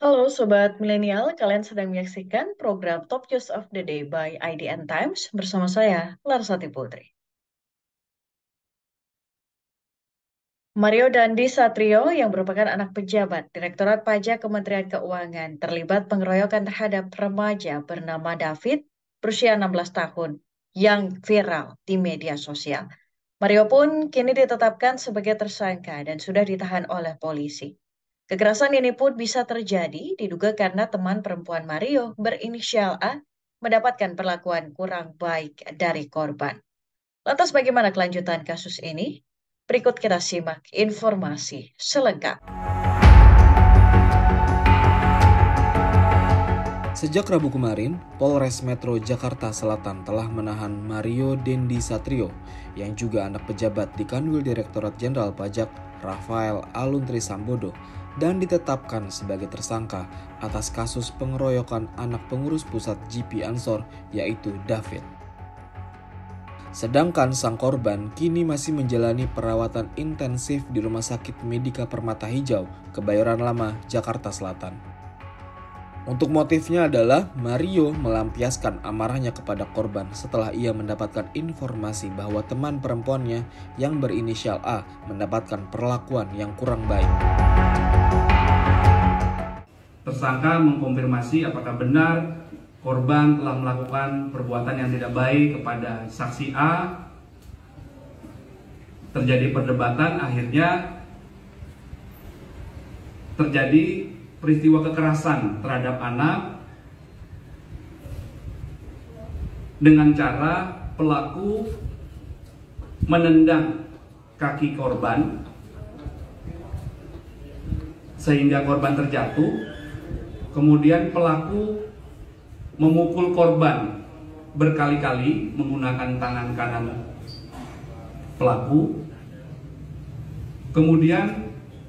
Halo Sobat Milenial, kalian sedang menyaksikan program Top News of the Day by IDN Times bersama saya, Larsati Putri. Mario Dandi Satrio yang merupakan anak pejabat Direktorat Pajak Kementerian Keuangan terlibat pengeroyokan terhadap remaja bernama David berusia 16 tahun yang viral di media sosial. Mario pun kini ditetapkan sebagai tersangka dan sudah ditahan oleh polisi. Kekerasan ini pun bisa terjadi diduga karena teman perempuan Mario berinisial A mendapatkan perlakuan kurang baik dari korban. Lantas bagaimana kelanjutan kasus ini? Berikut kita simak informasi selengkap. Sejak Rabu kemarin, Polres Metro Jakarta Selatan telah menahan Mario Dendi Satrio, yang juga anak pejabat di Kanwil Direktorat Jenderal Pajak Rafael Aluntri Sambodo, dan ditetapkan sebagai tersangka atas kasus pengeroyokan anak pengurus pusat GP Ansor, yaitu David. Sedangkan sang korban kini masih menjalani perawatan intensif di Rumah Sakit Medika Permata Hijau, Kebayoran Lama, Jakarta Selatan. Untuk motifnya adalah Mario melampiaskan amarahnya kepada korban setelah ia mendapatkan informasi bahwa teman perempuannya yang berinisial A mendapatkan perlakuan yang kurang baik. Tersangka mengkonfirmasi apakah benar korban telah melakukan perbuatan yang tidak baik kepada saksi A. Terjadi perdebatan, akhirnya terjadi peristiwa kekerasan terhadap anak dengan cara pelaku menendang kaki korban sehingga korban terjatuh. Kemudian pelaku memukul korban berkali-kali menggunakan tangan kanan pelaku. Kemudian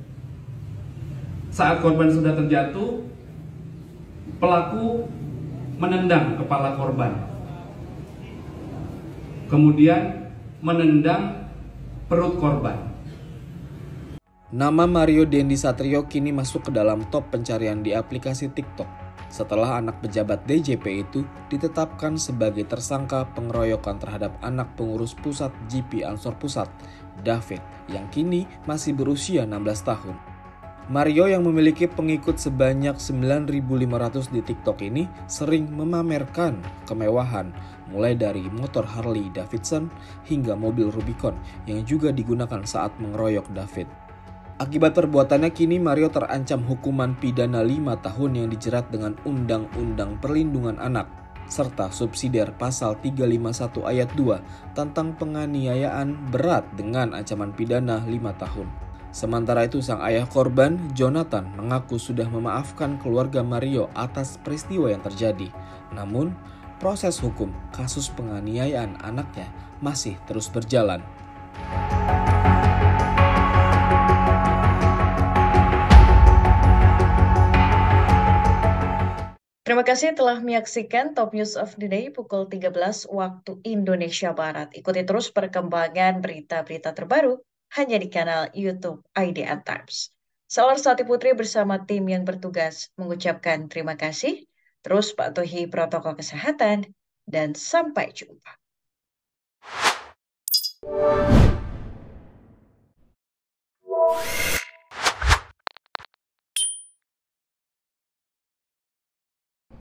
saat korban sudah terjatuh, pelaku menendang kepala korban, kemudian menendang perut korban. Nama Mario Dendi Satrio kini masuk ke dalam top pencarian di aplikasi TikTok setelah anak pejabat DJP itu ditetapkan sebagai tersangka pengeroyokan terhadap anak pengurus pusat GP Ansor Pusat, David, yang kini masih berusia 16 tahun. Mario yang memiliki pengikut sebanyak 9.500 di TikTok ini sering memamerkan kemewahan, mulai dari motor Harley Davidson hingga mobil Rubicon yang juga digunakan saat mengeroyok David. Akibat perbuatannya kini Mario terancam hukuman pidana 5 tahun yang dijerat dengan Undang-Undang Perlindungan Anak serta subsidiar pasal 351 ayat 2 tentang penganiayaan berat dengan ancaman pidana 5 tahun. Sementara itu sang ayah korban, Jonathan, mengaku sudah memaafkan keluarga Mario atas peristiwa yang terjadi. Namun, proses hukum kasus penganiayaan anaknya masih terus berjalan. Terima kasih telah menyaksikan Top News of the Day pukul 13 waktu Indonesia Barat. Ikuti terus perkembangan berita-berita terbaru hanya di kanal YouTube IDN Times. Saya Larsati Putri bersama tim yang bertugas mengucapkan terima kasih, terus patuhi protokol kesehatan, dan sampai jumpa.